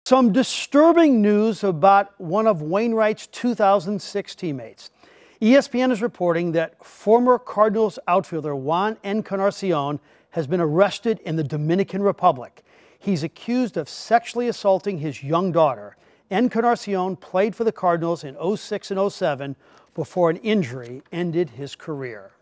Some disturbing news about one of Wainwright's 2006 teammates. ESPN is reporting that former Cardinals outfielder Juan Encarnacion has been arrested in the Dominican Republic. He's accused of sexually assaulting his young daughter. Encarnacion played for the Cardinals in '06 and '07 before an injury ended his career.